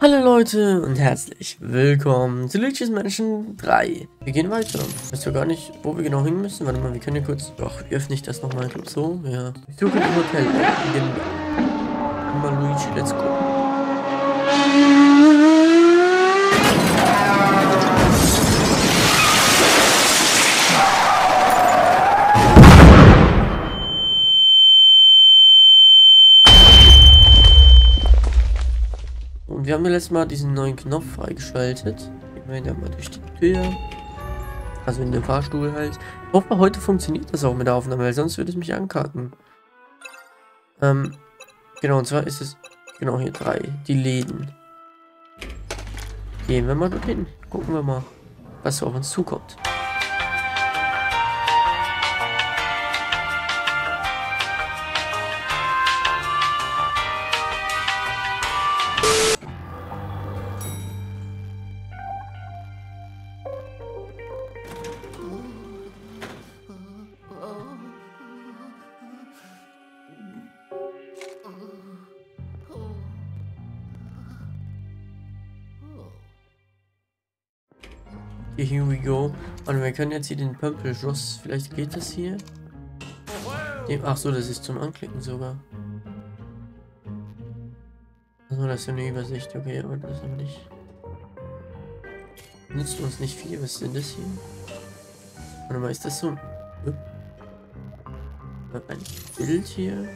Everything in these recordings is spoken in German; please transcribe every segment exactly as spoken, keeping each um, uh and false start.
Hallo Leute und herzlich willkommen zu Luigi's Mansion drei. Wir gehen weiter. Ich weiß ja gar nicht, wo wir genau hin müssen. Warte mal, wir können ja kurz... Ach, öffne ich das nochmal so? Ja. Ich suche das Hotel. Genau. Mal Luigi, let's go. Und wir haben ja letztes Mal diesen neuen Knopf freigeschaltet. Gehen wir da mal durch die Tür. Also in den Fahrstuhl halt. Ich hoffe, heute funktioniert das auch mit der Aufnahme, weil sonst würde es mich ankacken. Ähm, genau, und zwar ist es, genau hier drei, die Läden. Gehen wir mal dorthin. Gucken wir mal, was auf uns zukommt. Okay, here we go. Und wir können jetzt hier den Purple Schloss. Vielleicht geht das hier. Nee, ach so, das ist zum Anklicken sogar. Also das ist ja eine Übersicht. Okay, aber das aber nicht. Nützt uns nicht viel. Was ist denn das hier? Warte mal, ist das so ein... Ein Bild hier?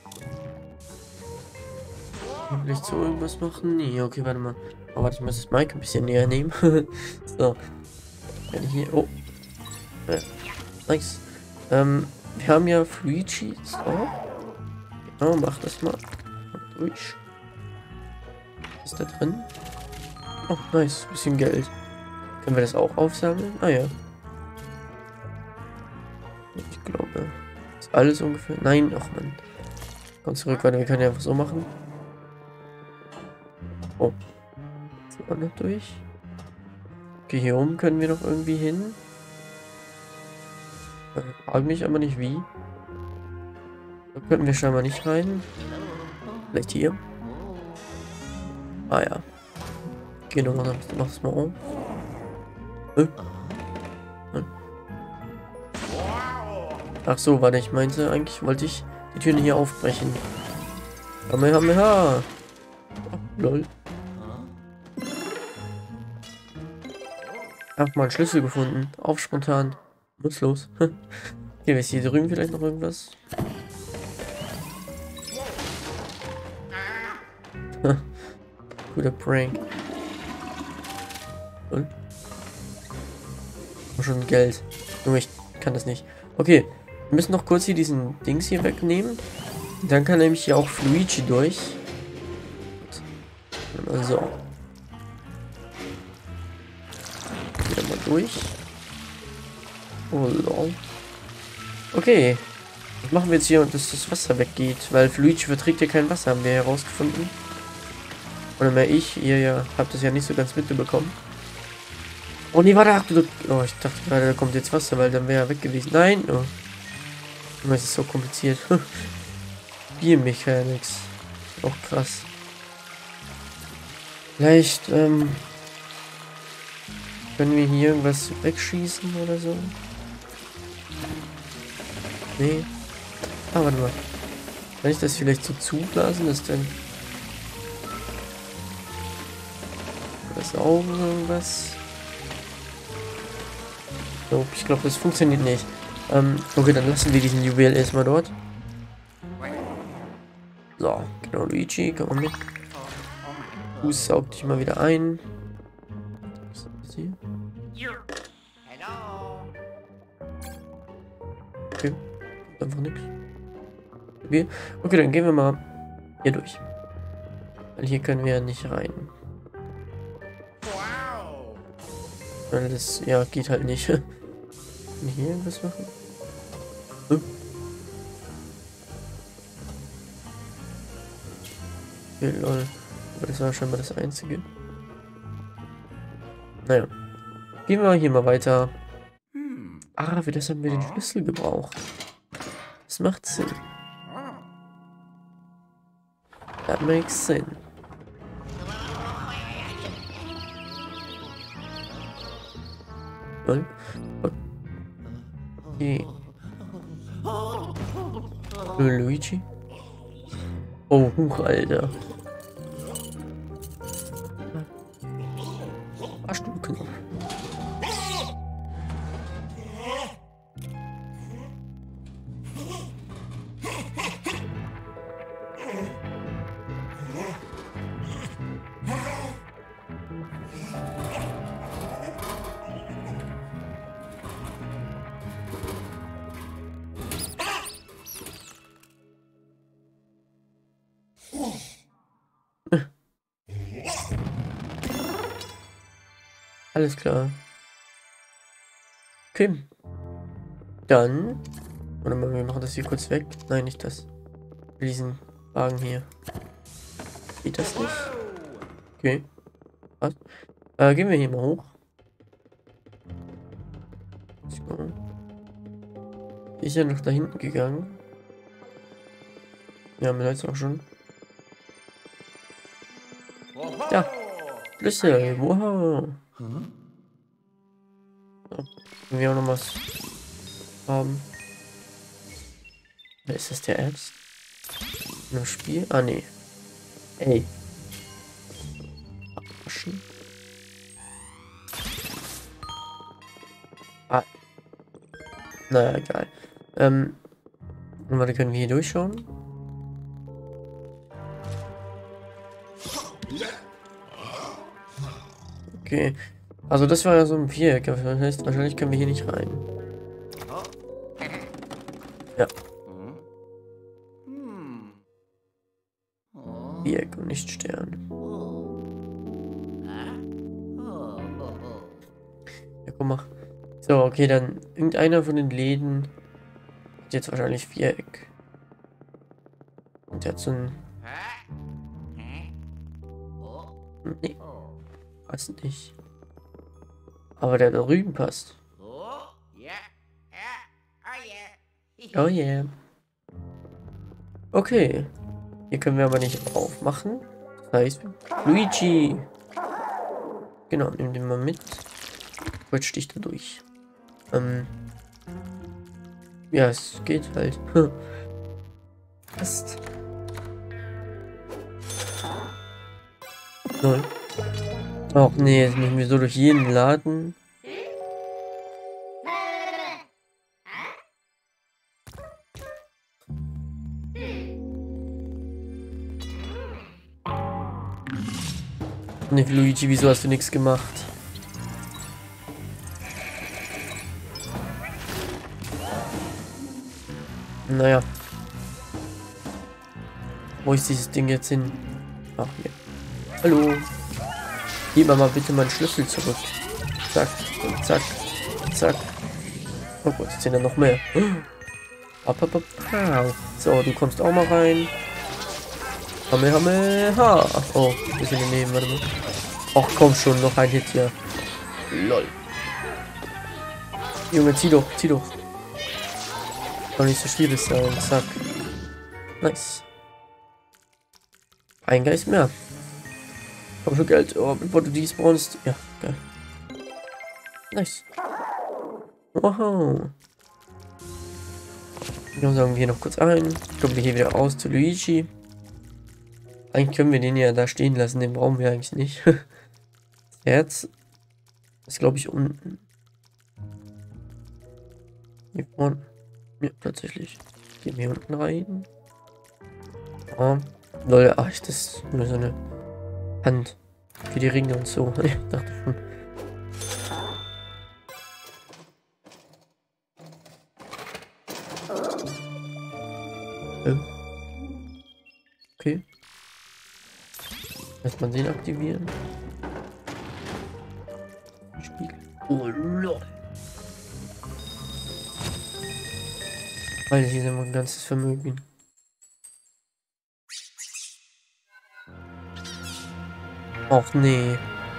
Vielleicht so irgendwas machen? Nee, okay, warte mal. Oh, warte, ich muss das Mic ein bisschen näher nehmen. So. Hier. Oh. Ja. Nice. Ähm, wir haben ja Free Cheats auch. Genau, mach das mal. Durch. Was ist da drin? Oh, nice. Bisschen Geld. Können wir das auch aufsammeln? Ah ja. Ich glaube. Ist alles ungefähr. Nein, ach man. Komm zurück, weil wir können ja einfach so machen. Oh. Jetzt mal noch durch. Okay, hier oben können wir noch irgendwie hin. Ich frage mich aber nicht wie. Da könnten wir scheinbar nicht rein. Vielleicht hier. Ah ja. Genau, dann mach es mal um. Äh? Ach so, warte, ich meinte, eigentlich wollte ich die Türen hier aufbrechen. Kamehameha! Oh, lol. Hab mal einen Schlüssel gefunden. Auf spontan. Muss los. Hier ist hier drüben vielleicht noch irgendwas. Guter Prank. Und? Oh, schon Geld. Nur ich kann das nicht. Okay. Wir müssen noch kurz hier diesen Dings hier wegnehmen. Dann kann nämlich hier auch Luigi durch. So. Durch. Oh, lol. Okay. Was machen wir jetzt hier, dass das Wasser weggeht? Weil Luigi verträgt ja kein Wasser, haben wir herausgefunden. Oder mehr ich. Ihr ja habt das ja nicht so ganz mitbekommen. Oh nee, warte, ach, du, oh, ich dachte gerade, da kommt jetzt Wasser, weil dann wäre er weg gewesen. Nein. Oh. Das ist so kompliziert. Biomechanics. Auch krass. Vielleicht, ähm... können wir hier irgendwas wegschießen oder so? Nee. Ah, warte mal. Kann ich das vielleicht so zublasen, dass dann... das auch irgendwas? So, ich glaube, das funktioniert nicht. Ähm, okay, dann lassen wir diesen Juwel erstmal dort. So, genau, Luigi, komm mal mit. Fuß saugt dich mal wieder ein. Okay, einfach nichts. Okay. Okay, dann gehen wir mal hier durch. Weil hier können wir ja nicht rein. Weil das, ja, geht halt nicht. Kann ich hier irgendwas machen? Hm. Okay, lol. Aber das war scheinbar das Einzige. Naja. Gehen wir hier mal weiter. Ah, für das haben wir den Schlüssel gebraucht. Das macht Sinn. That makes sense. Lol. Okay. Luigi. Oh, huch, Alter. Arschlucken. Alles klar. Okay. Dann. Warte mal, wir machen das hier kurz weg. Nein, nicht das. Diesen Wagen hier. Geht das nicht? Okay. Was? Äh, gehen wir hier mal hoch. Let's go. Ist ja noch da hinten gegangen. Ja, wir jetzt auch schon. Ja. Schlüssel. Wow. Hm? So. Können wir auch noch was haben? Ist das der Ernst? Im Spiel? Ah, nee. Ey. Abwaschen. Ah. Naja, egal. Ähm. Und warte, können wir hier durchschauen? Okay. Also das war ja so ein Viereck. Das heißt, wahrscheinlich können wir hier nicht rein. Ja. Viereck und nicht Stern. Ja, guck mal. So, okay, dann irgendeiner von den Läden hat jetzt wahrscheinlich Viereck. Und der hat so ein... Nee. Passt nicht. Aber der da drüben passt. Oh yeah. Okay. Hier können wir aber nicht aufmachen. Das heißt, Luigi. Genau, nimm den mal mit. Quetsch dich da durch. Ähm. Ja, es geht halt. Passt. Null. Ach nee, jetzt müssen wir so durch jeden Laden. Nee, Luigi, wieso hast du nichts gemacht? Naja. Wo ist dieses Ding jetzt hin? Ach, hier. Hallo. Gib mir mal bitte meinen Schlüssel zurück. Zack, und zack, zack. Oh Gott, jetzt sind da noch mehr. So, du kommst auch mal rein. Hammel, Hammel, ha. Oh, bisschen daneben, warte mal. Ach komm schon, noch ein Hit hier. Lol. Junge, zieh doch, zieh doch. Kann nicht so schwierig sein. Zack. Nice. Ein Geist mehr. Komm schon Geld. Oh, bevor du die spawnst. Ja, geil. Nice. Wow. Dann sagen wir hier noch kurz ein. Kommen wir hier wieder raus zu Luigi. Eigentlich können wir den ja da stehen lassen. Den brauchen wir eigentlich nicht. Das Herz ist, glaube ich, unten. Hier vorne. Ja, tatsächlich. Gehen wir hier unten rein. Ah, Leute, ach, das ist nur so eine Hand für die Ringe und so. Ich dachte schon. Okay. Erstmal den aktivieren. Spiegel. Oh lol. Weil hier ist immer ein ganzes Vermögen. Och nee.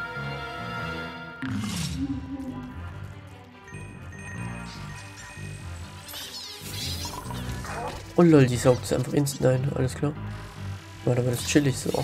Oh lol, die saugt es einfach instant ein, alles klar. Warte, aber das ist chillig so.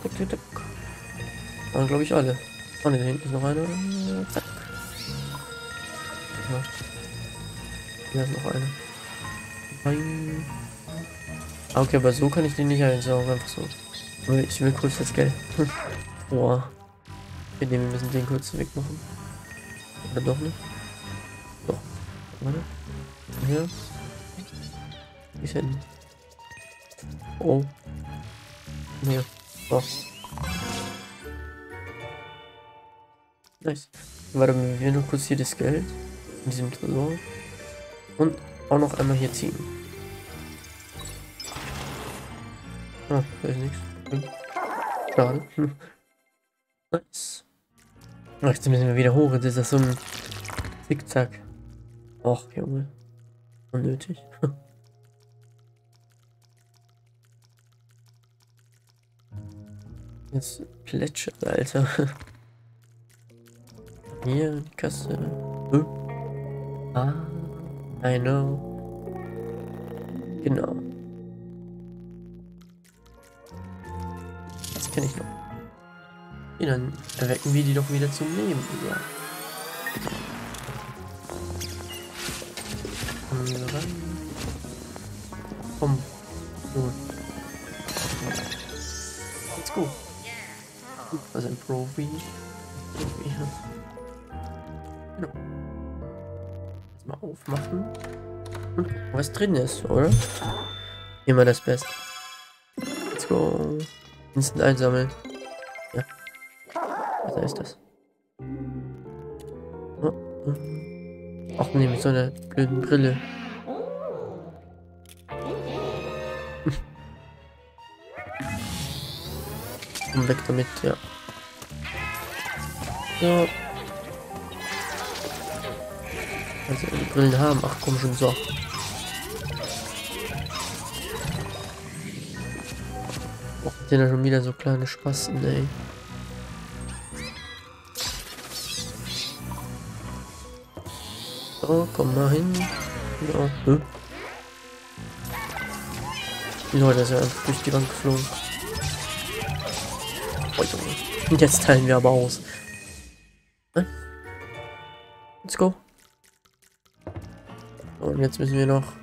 Waren glaube ich alle. Oh ne, da hinten ist noch einer. Zack. Aha. Hier ist noch eine. Nein. Okay, aber so kann ich den nicht einsaugen, einfach so. Ich will kurz das Geld. Boah. Okay, nee, wir müssen den kurz wegmachen. Oder doch nicht? Doch. Warte. Hier. Wie ist hin? Oh. Hier. Oh. Nice. Warte, wir werden nur kurz hier das Geld in diesem Tresor. Und auch noch einmal hier ziehen. Ah, da ist nichts. Hm. Schade. Hm. Nice. Ach, jetzt müssen wir wieder hoch. Jetzt ist das so ein Zickzack. Och, Junge. Unnötig. Jetzt plätschert, Alter. Hier, die Kasse. Hm? Ah, I know. Genau. Das kenne ich noch. Ja, dann erwecken wir die doch wieder zum Leben. Ja. Kommen wir rein. Komm. So. Let's go. Was ein Profi. Profi. Genau. Jetzt mal aufmachen. Hm, was drin ist, oder? Immer das Beste. Let's go. Instant einsammeln. Ja. Was ist das? Oh. Ach nee, mit so einer blöden Brille. Komm weg damit, ja. So. Also die Brillen haben. Ach komm schon, so. Och, sind ja schon wieder so kleine Spasten, ey. So, komm mal hin. Ja. Hm. Die Leute ist ja einfach durch die Wand geflogen. Oh, Junge. Jetzt teilen wir aber aus. Hm? Let's go. Und jetzt müssen wir noch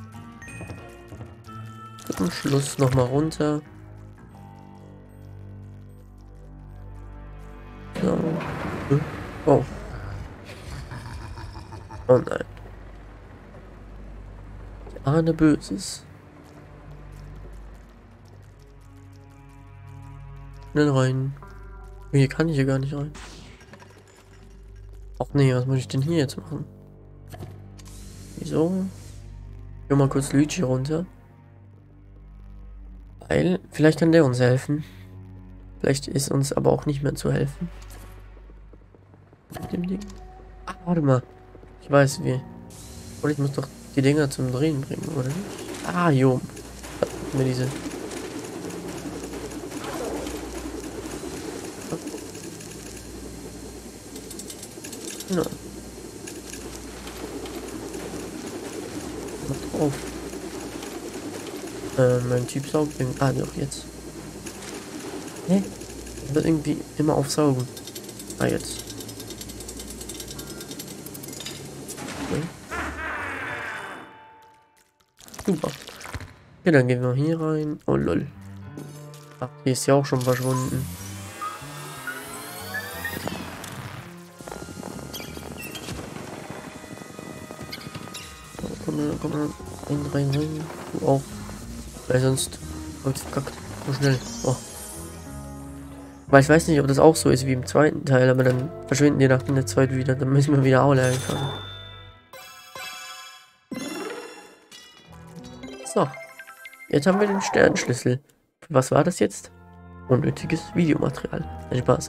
zum Schluss noch mal runter. So. Hm? Oh. Oh nein. Ich ahne Böses. Schnell rein. Hier kann ich ja gar nicht rein. Ach nee, was muss ich denn hier jetzt machen? Wieso? Ich will mal kurz Luigi runter. Weil, vielleicht kann der uns helfen. Vielleicht ist uns aber auch nicht mehr zu helfen. Mit dem Ding. Ah, warte mal. Ich weiß wie. Und ich muss doch die Dinger zum Drehen bringen, oder nicht? Ah, jo. Mir diese. Genau. Mach drauf. Äh, mein Typ saugt irgendwie. Ah, doch, jetzt. Hä? Ich will irgendwie immer aufsaugen. Ah, jetzt. Okay. Super. Okay, dann gehen wir hier rein. Oh, lol. Ach, hier ist ja auch schon verschwunden. So, komm, komm, rein, rein, rein. Du auch. Weil sonst wird verkackt. So schnell. Oh. Weil ich weiß nicht, ob das auch so ist wie im zweiten Teil, aber dann verschwinden die nach der zweiten wieder. Dann müssen wir wieder Aule einfangen. So. Jetzt haben wir den Sternenschlüssel. Was war das jetzt? Unnötiges Videomaterial. Ein Spaß.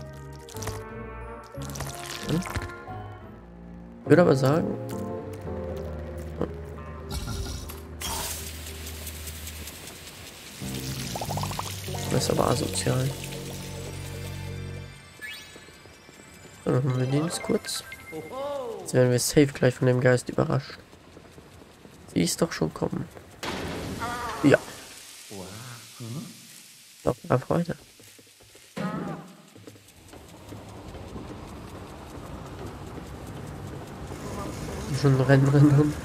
Hm? Ich würde aber sagen. Hm. Das ist aber asozial. Dann machen wir den jetzt kurz. Jetzt werden wir safe gleich von dem Geist überrascht. Sie ist doch schon kommen. Ja. Doch, ab weiter. schon rennen, rennen, rennen.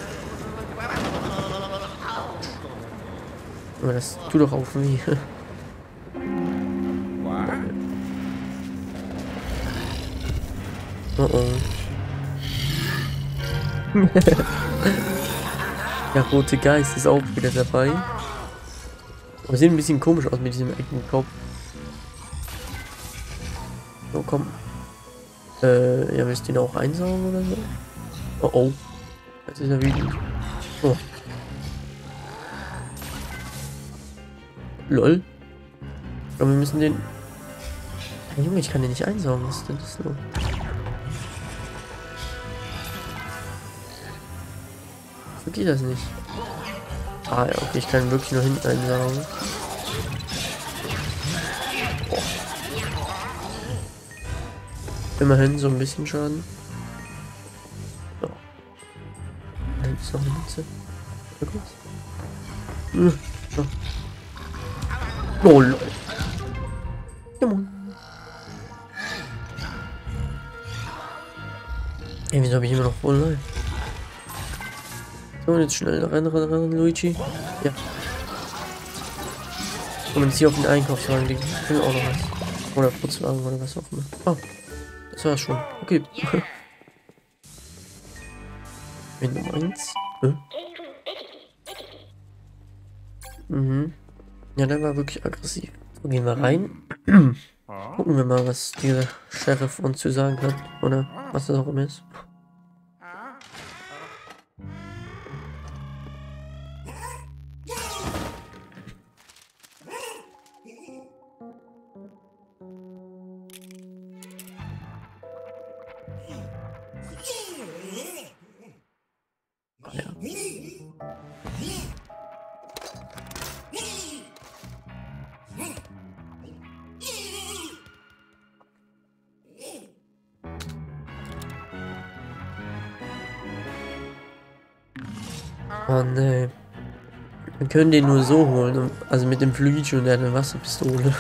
Aber das tut doch auch weh. Oh oh. Der rote Geist ist auch wieder dabei. Aber sieht ein bisschen komisch aus mit diesem Eckenkopf. So, komm. Äh, ja, willst du ihn auch einsaugen oder so? Oh oh. Jetzt ist er wütend. Oh. Lol. Aber wir müssen den... Ja, Junge, ich kann den nicht einsaugen. Was ist denn das so? So geht das nicht. Ah ja, okay, ich kann wirklich nur hinten einsaugen. Oh. Immerhin so ein bisschen Schaden. So. Da ist noch eine Mütze. Hm. So. Oh lol. Come on. Ey, wieso habe ich immer noch voll live? So, jetzt schnell rein, rein, rein, Luigi. Ja. Und jetzt hier auf den Einkaufswagen liegen. Ich will auch noch was. Oder Putzwagen oder was auch immer. Oh. Das war's schon. Okay. Wenn du meinst. Hm? Mhm. Ja, der war wirklich aggressiv. So, gehen wir rein. Gucken wir mal, was dieser Sheriff uns zu sagen hat. Oder was das auch immer ist. Ja. Oh ne. Wir können den nur so holen. Also mit dem Luigi und der Wasserpistole.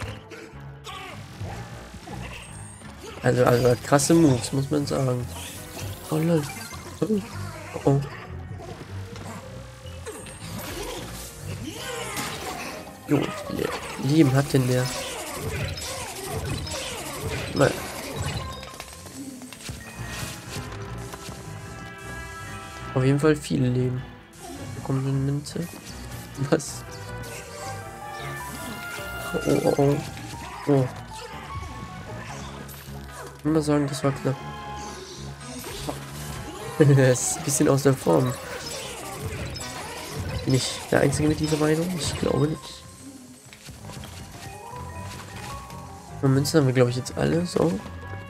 Also, also krasse Moves, muss man sagen. Oh lol. Oh. Oh. Jo, Leben hat denn der? Mal. Auf jeden Fall viele Leben. Da kommt so eine Münze. Was? Oh, oh, oh. Oh. Ich will mal sagen, das war knapp. Das ist ein bisschen aus der Form. Bin ich der Einzige mit dieser Meinung? Ich glaube nicht. Und Münzen haben wir, glaube ich, jetzt alle. So.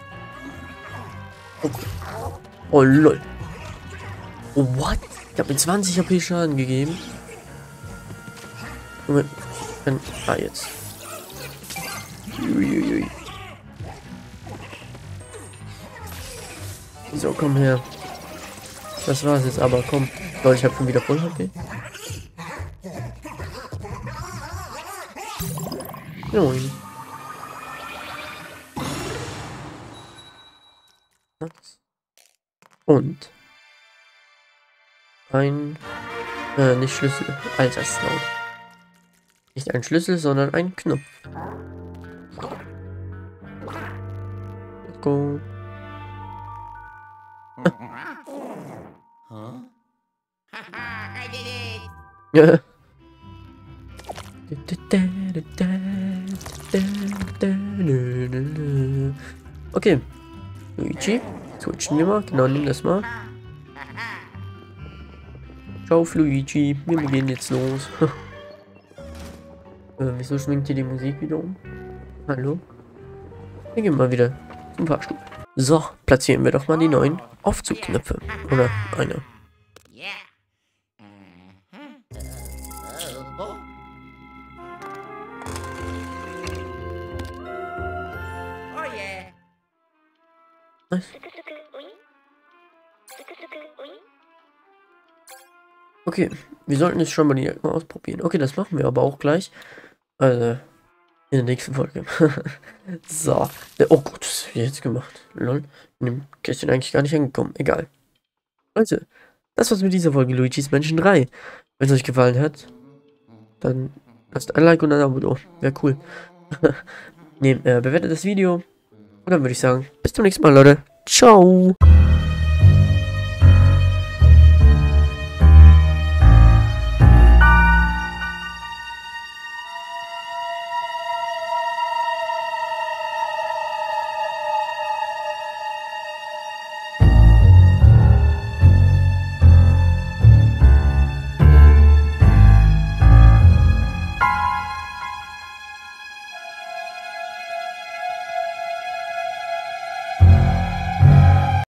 Okay. Oh, lol. Oh, what? Ich habe mir zwanzig H P Schaden gegeben. Moment. Dann, ah, jetzt. Uiuiui. So, komm her. Das war's jetzt aber, komm. Leute, ich habe schon wieder voll H P. Nein. Und ein äh, nicht Schlüssel, Alterslaut. Nicht ein Schlüssel, sondern ein Knopf. Let's go. Ja. Okay. Luigi, switchen wir mal. Genau, nimm das mal. Ciao, Luigi. Wir gehen jetzt los. äh, wieso schwingt hier die Musik wieder um? Hallo? Wir gehen mal wieder zum Fahrstuhl. So, platzieren wir doch mal die neuen Aufzugknöpfe. Oder eine. Nice. Okay, wir sollten jetzt schon mal die mal ausprobieren. Okay, das machen wir aber auch gleich. Also, in der nächsten Folge. So. Oh Gott, was hab ich jetzt gemacht? Lol. In dem Kästchen eigentlich gar nicht angekommen. Egal. Leute, das war's mit dieser Folge Luigi's Mansion drei. Wenn es euch gefallen hat, dann lasst ein Like und ein Abo da. Wäre cool. Ne, äh, bewertet das Video. Und dann würde ich sagen, bis zum nächsten Mal, Leute. Ciao.